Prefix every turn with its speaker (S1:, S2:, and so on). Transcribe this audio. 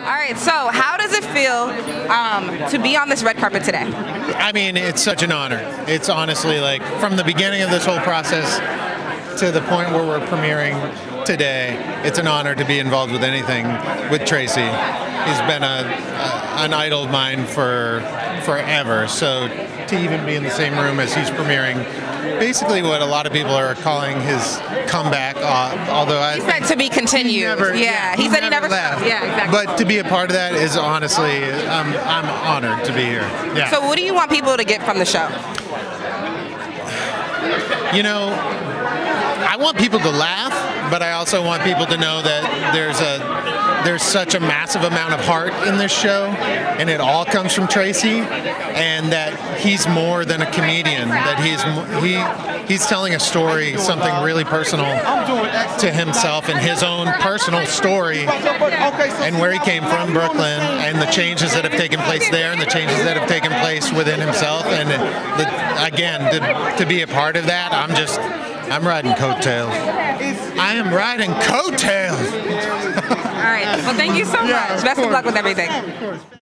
S1: All right, so how does it feel to be on this red carpet today?
S2: I mean, it's such an honor. It's honestly like from the beginning of this whole process to the point where we're premiering today, it's an honor to be involved with anything with Tracy. He's been an idol of mine for forever. So to even be in the same room as he's premiering basically what a lot of people are calling his comeback, although
S1: he said to be continued. He said he never
S2: left.
S1: Yeah, exactly.
S2: But to be a part of that is honestly, I'm honored to be here. Yeah.
S1: So what do you want people to get from the show?
S2: You know, I want people to laugh, but I also want people to know that there's such a massive amount of heart in this show, and it all comes from Tracy, and that he's more than a comedian. That he's telling a story, something really personal to himself and his own personal story, and where he came from, Brooklyn, and the changes that have taken place there, and the changes that have taken place within himself, and again, to be a part of that, I'm riding coattails. I am riding coattails.
S1: All right. Well, thank you so much. Best of luck with everything.